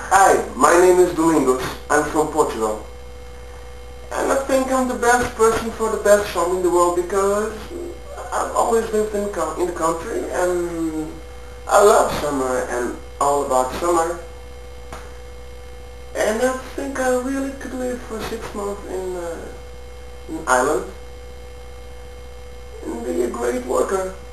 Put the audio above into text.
Hi, my name is Domingos. I'm from Portugal. And I think I'm the best person for the best song in the world because I've always lived in the country and I love summer and all about summer. And I think I really could live for 6 months in Ireland and be a great worker.